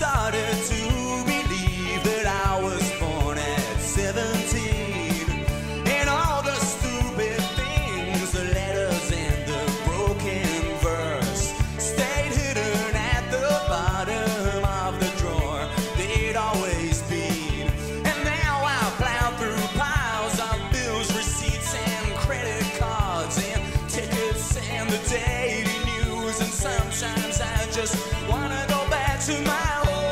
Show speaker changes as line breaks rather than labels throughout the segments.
started to believe that I was born at 17, and all the stupid things, the letters and the broken verse, stayed hidden at the bottom of the drawer they'd always been. And now I plow through piles of bills, receipts and credit cards and tickets and the daily news, and sometimes I just wanna go back to my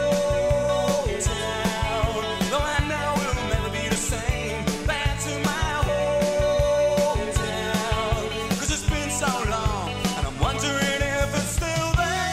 hometown, though I know it'll never be the same. Back to my hometown, 'cause it's been so long and I'm wondering if it's still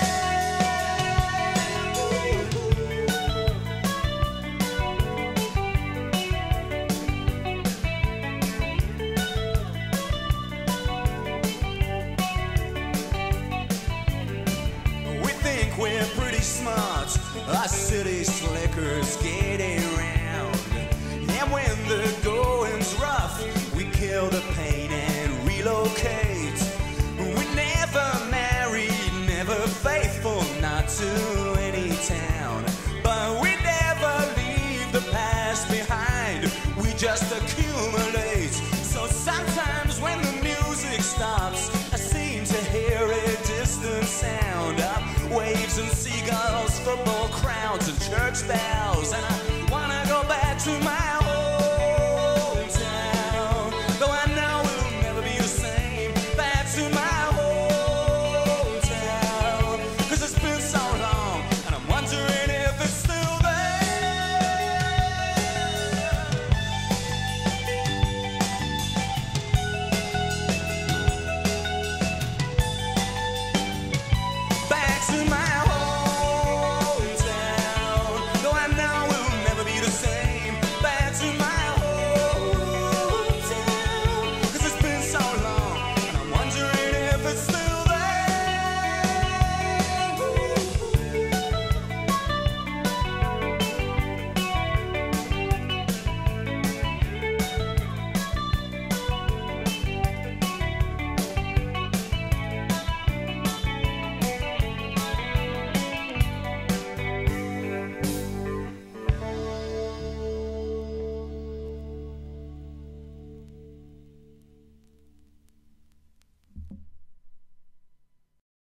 we're pretty smart, us city slickers get around. And when the going's rough, we kill the pain and relocate. We never married, never faithful, not to any town. But we never leave the past behind, we just accumulate. So sometimes when the music stops, I seem to hear a distant sound of waves and seagulls, football crowds and church bells, and I